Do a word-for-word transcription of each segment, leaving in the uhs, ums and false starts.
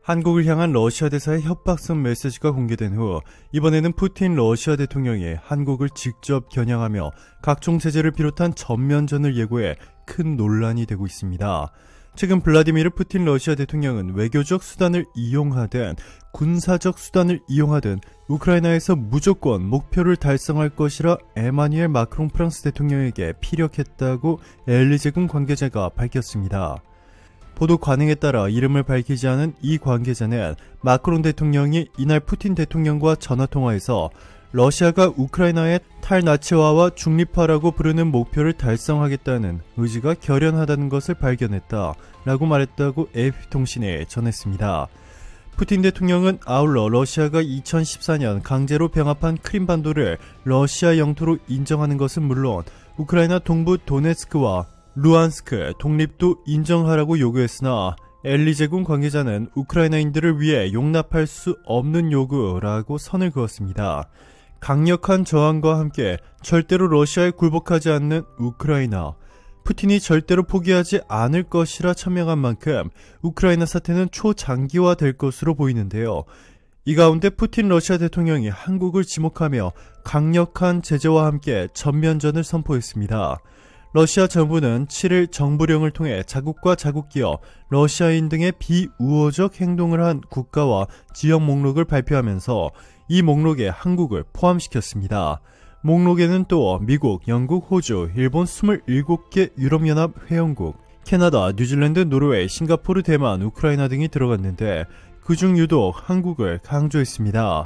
한국을 향한 러시아 대사의 협박성 메시지가 공개된 후 이번에는 푸틴 러시아 대통령이 한국을 직접 겨냥하며 각종 제재를 비롯한 전면전을 예고해 큰 논란이 되고 있습니다. 최근 블라디미르 푸틴 러시아 대통령은 외교적 수단을 이용하든 군사적 수단을 이용하든 우크라이나에서 무조건 목표를 달성할 것이라 에마뉘엘 마크롱 프랑스 대통령에게 피력했다고 엘리제군 관계자가 밝혔습니다. 보도 관행에 따라 이름을 밝히지 않은 이 관계자는 마크롱 대통령이 이날 푸틴 대통령과 전화통화에서 러시아가 우크라이나의 탈나치화와 중립화라고 부르는 목표를 달성하겠다는 의지가 결연하다는 것을 발견했다 라고 말했다고 에이에프피통신에 전했습니다. 푸틴 대통령은 아울러 러시아가 이천십사 년 강제로 병합한 크림반도를 러시아 영토로 인정하는 것은 물론 우크라이나 동부 도네츠크와 루안스크 독립도 인정하라고 요구했으나 엘리제군 관계자는 우크라이나인들을 위해 용납할 수 없는 요구라고 선을 그었습니다. 강력한 저항과 함께 절대로 러시아에 굴복하지 않는 우크라이나, 푸틴이 절대로 포기하지 않을 것이라 천명한 만큼 우크라이나 사태는 초장기화될 것으로 보이는데요. 이 가운데 푸틴 러시아 대통령이 한국을 지목하며 강력한 제재와 함께 전면전을 선포했습니다. 러시아 정부는 칠 일 정부령을 통해 자국과 자국기업, 러시아인 등의 비우호적 행동을 한 국가와 지역 목록을 발표하면서 이 목록에 한국을 포함시켰습니다. 목록에는 또 미국, 영국, 호주, 일본 이십칠 개 유럽연합 회원국, 캐나다, 뉴질랜드, 노르웨이, 싱가포르, 대만, 우크라이나 등이 들어갔는데 그중 유독 한국을 강조했습니다.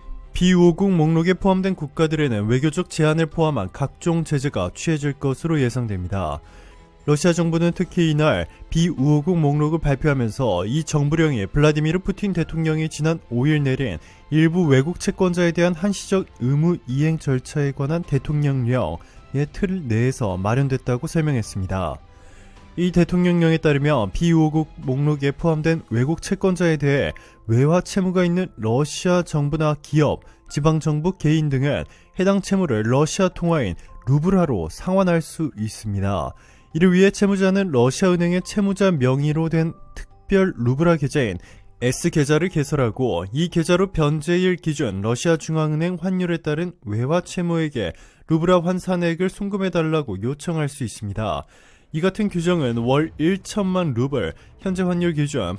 비우호국 목록에 포함된 국가들에는 외교적 제한을 포함한 각종 제재가 취해질 것으로 예상됩니다. 러시아 정부는 특히 이날 비우호국 목록을 발표하면서 이 정부령이 블라디미르 푸틴 대통령이 지난 오 일 내린 일부 외국 채권자에 대한 한시적 의무 이행 절차에 관한 대통령령의 틀 내에서 마련됐다고 설명했습니다. 이 대통령령에 따르면 비우호국 목록에 포함된 외국 채권자에 대해 외화 채무가 있는 러시아 정부나 기업, 지방정부, 개인 등은 해당 채무를 러시아 통화인 루블화로 상환할 수 있습니다. 이를 위해 채무자는 러시아은행의 채무자 명의로 된 특별 루블화 계좌인 S계좌를 개설하고 이 계좌로 변제일 기준 러시아 중앙은행 환율에 따른 외화 채무에게 루블화 환산액을 송금해달라고 요청할 수 있습니다. 이 같은 규정은 월 천만 루블, 현재 환율 기준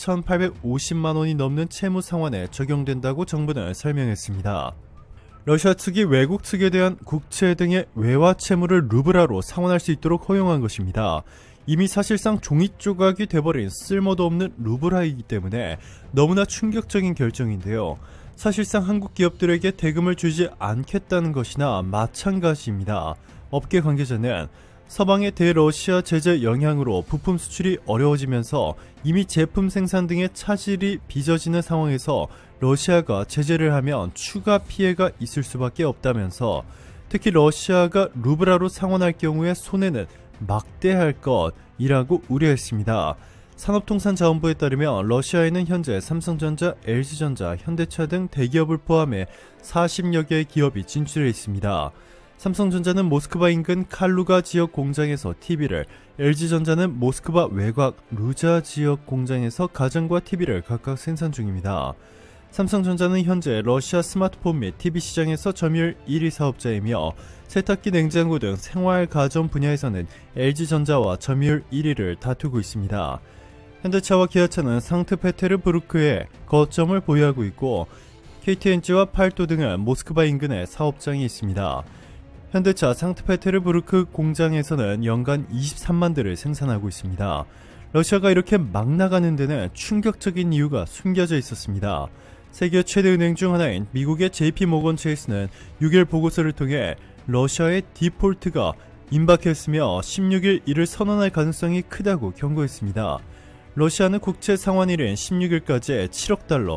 팔천팔백오십만 원이 넘는 채무 상환에 적용된다고 정부는 설명했습니다. 러시아 측이 외국 측에 대한 국채 등의 외화 채무를 루블화로 상환할 수 있도록 허용한 것입니다. 이미 사실상 종이 조각이 돼버린 쓸모도 없는 루블화이기 때문에 너무나 충격적인 결정인데요. 사실상 한국 기업들에게 대금을 주지 않겠다는 것이나 마찬가지입니다. 업계 관계자는 서방의 대러시아 제재 영향으로 부품 수출이 어려워지면서 이미 제품 생산 등의 차질이 빚어지는 상황에서 러시아가 제재를 하면 추가 피해가 있을 수밖에 없다면서 특히 러시아가 루블화로 상환할 경우에 손해는 막대할 것이라고 우려했습니다. 산업통상자원부에 따르면 러시아에는 현재 삼성전자, 엘지전자, 현대차 등 대기업을 포함해 사십여 개의 기업이 진출해 있습니다. 삼성전자는 모스크바 인근 칼루가 지역 공장에서 티비를, 엘지전자는 모스크바 외곽 루자 지역 공장에서 가전과 티비를 각각 생산 중입니다. 삼성전자는 현재 러시아 스마트폰 및 티비 시장에서 점유율 일 위 사업자이며 세탁기, 냉장고 등 생활 가전 분야에서는 엘지전자와 점유율 일 위를 다투고 있습니다. 현대차와 기아차는 상트페테르부르크에 거점을 보유하고 있고 케이티엔지와 팔도 등은 모스크바 인근에 사업장이 있습니다. 현대차 상트페테르부르크 공장에서는 연간 이십삼만 대를 생산하고 있습니다. 러시아가 이렇게 막 나가는 데는 충격적인 이유가 숨겨져 있었습니다. 세계 최대 은행 중 하나인 미국의 제이피모건 체이스는 육 일 보고서를 통해 러시아의 디폴트가 임박했으며 십육 일 이를 선언할 가능성이 크다고 경고했습니다. 러시아는 국채 상환일인 십육 일까지 칠억 달러,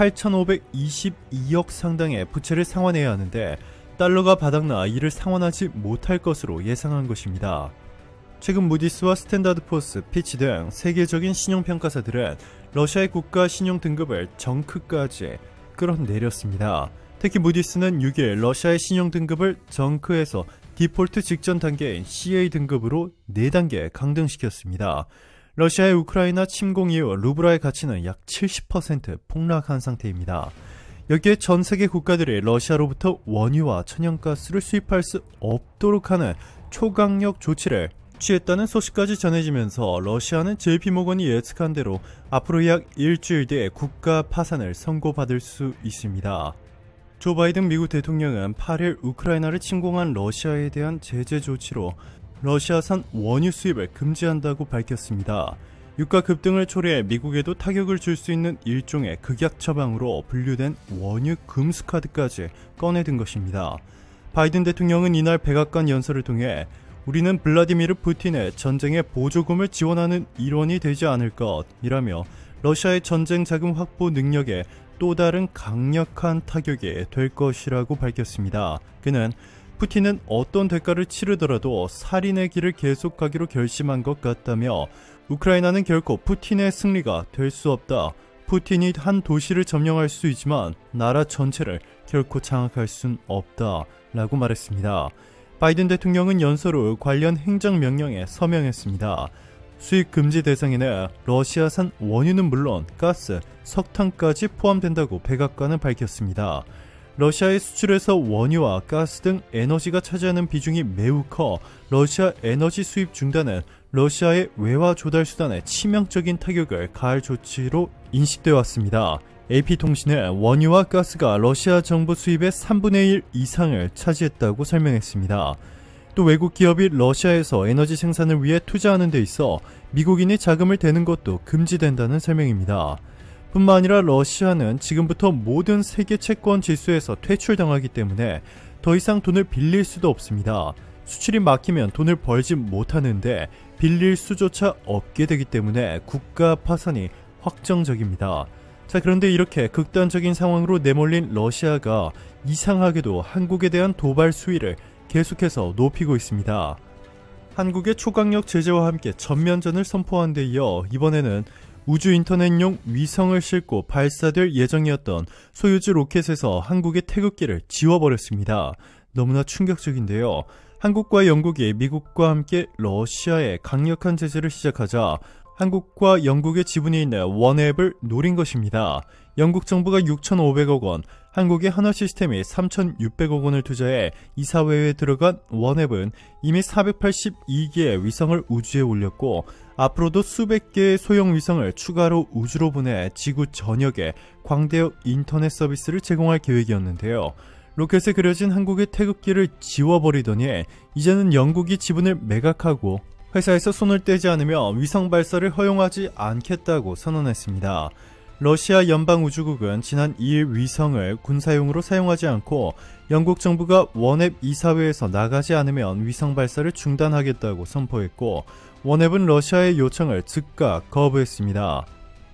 팔천오백이십이억 상당의 부채를 상환해야 하는데 달러가 바닥나 이를 상환하지 못할 것으로 예상한 것입니다. 최근 무디스와 스탠다드포스, 피치 등 세계적인 신용평가사들은 러시아의 국가 신용 등급을 정크까지 끌어내렸습니다. 특히 무디스는 육 일 러시아의 신용 등급을 정크에서 디폴트 직전 단계인 씨에이 등급으로 네 단계 강등시켰습니다. 러시아의 우크라이나 침공 이후 루블화의 가치는 약 칠십 퍼센트 폭락한 상태입니다. 여기에 전 세계 국가들이 러시아로부터 원유와 천연가스를 수입할 수 없도록 하는 초강력 조치를 취했다는 소식까지 전해지면서 러시아는 제이피모건이 예측한 대로 앞으로 약 일주일 뒤에 국가 파산을 선고받을 수 있습니다. 조 바이든 미국 대통령은 팔 일 우크라이나를 침공한 러시아에 대한 제재 조치로 러시아산 원유 수입을 금지한다고 밝혔습니다. 유가 급등을 초래해 미국에도 타격을 줄 수 있는 일종의 극약 처방으로 분류된 원유 금수 카드까지 꺼내든 것입니다. 바이든 대통령은 이날 백악관 연설을 통해 우리는 블라디미르 푸틴의 전쟁에 보조금을 지원하는 일원이 되지 않을 것이라며 러시아의 전쟁 자금 확보 능력에 또 다른 강력한 타격이 될 것이라고 밝혔습니다. 그는 푸틴은 어떤 대가를 치르더라도 살인의 길을 계속가기로 결심한 것 같다며 우크라이나는 결코 푸틴의 승리가 될 수 없다. 푸틴이 한 도시를 점령할 수 있지만 나라 전체를 결코 장악할 순 없다 라고 말했습니다. 바이든 대통령은 연설 후 관련 행정명령에 서명했습니다. 수입 금지 대상에는 러시아산 원유는 물론 가스, 석탄까지 포함된다고 백악관은 밝혔습니다. 러시아의 수출에서 원유와 가스 등 에너지가 차지하는 비중이 매우 커 러시아 에너지 수입 중단은 러시아의 외화 조달 수단에 치명적인 타격을 가할 조치로 인식되어 왔습니다. 에이피통신은 원유와 가스가 러시아 정부 수입의 삼분의 일 이상을 차지했다고 설명했습니다. 또 외국 기업이 러시아에서 에너지 생산을 위해 투자하는 데 있어 미국인이 자금을 대는 것도 금지된다는 설명입니다. 뿐만 아니라 러시아는 지금부터 모든 세계 채권 지수에서 퇴출당하기 때문에 더 이상 돈을 빌릴 수도 없습니다. 수출이 막히면 돈을 벌지 못하는데 빌릴 수조차 없게 되기 때문에 국가 파산이 확정적입니다. 자, 그런데 이렇게 극단적인 상황으로 내몰린 러시아가 이상하게도 한국에 대한 도발 수위를 계속해서 높이고 있습니다. 한국의 초강력 제재와 함께 전면전을 선포한 데 이어 이번에는 우주 인터넷용 위성을 싣고 발사될 예정이었던 소유즈 로켓에서 한국의 태극기를 지워버렸습니다. 너무나 충격적인데요. 한국과 영국이 미국과 함께 러시아에 강력한 제재를 시작하자 한국과 영국의 지분이 있는 원앱을 노린 것입니다. 영국 정부가 육천오백억 원, 한국의 한화시스템이 삼천육백억 원을 투자해 이사회에 들어간 원앱은 이미 사백팔십이 개의 위성을 우주에 올렸고 앞으로도 수백 개의 소형 위성을 추가로 우주로 보내 지구 전역에 광대역 인터넷 서비스를 제공할 계획이었는데요. 로켓에 그려진 한국의 태극기를 지워버리더니 이제는 영국이 지분을 매각하고 회사에서 손을 떼지 않으며 위성 발사를 허용하지 않겠다고 선언했습니다. 러시아 연방우주국은 지난 이 일 위성을 군사용으로 사용하지 않고 영국 정부가 원앱 이사회에서 나가지 않으면 위성 발사를 중단하겠다고 선포했고 원앱은 러시아의 요청을 즉각 거부했습니다.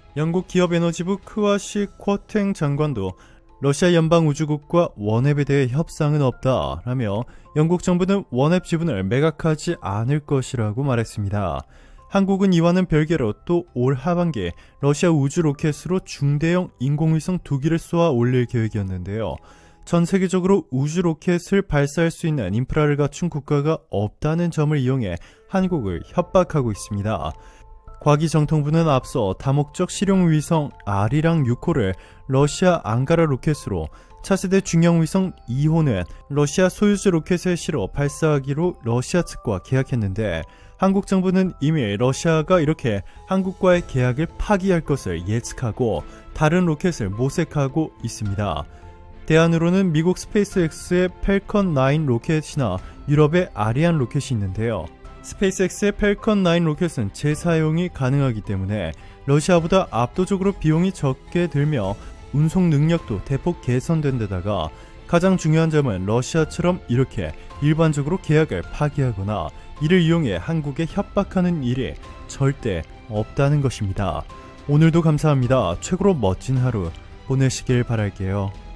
영국 기업에너지부 크와시 쿼탱 장관도 러시아 연방우주국과 원앱에 대해 협상은 없다라며 영국 정부는 원앱 지분을 매각하지 않을 것이라고 말했습니다. 한국은 이와는 별개로 또 올 하반기에 러시아 우주 로켓으로 중대형 인공위성 두 기를 쏘아 올릴 계획이었는데요. 전 세계적으로 우주 로켓을 발사할 수 있는 인프라를 갖춘 국가가 없다는 점을 이용해 한국을 협박하고 있습니다. 과기정통부는 앞서 다목적 실용위성 아리랑 육 호를 러시아 앙가라 로켓으로, 차세대 중형위성 이 호는 러시아 소유즈 로켓에 실어 발사하기로 러시아 측과 계약했는데 한국 정부는 이미 러시아가 이렇게 한국과의 계약을 파기할 것을 예측하고 다른 로켓을 모색하고 있습니다. 대안으로는 미국 스페이스X의 펠컨 나인 로켓이나 유럽의 아리안 로켓이 있는데요. 스페이스X의 펠컨 나인 로켓은 재사용이 가능하기 때문에 러시아보다 압도적으로 비용이 적게 들며 운송 능력도 대폭 개선된 데다가 가장 중요한 점은 러시아처럼 이렇게 일반적으로 계약을 파기하거나 이를 이용해 한국에 협박하는 일이 절대 없다는 것입니다. 오늘도 감사합니다. 최고로 멋진 하루 보내시길 바랄게요.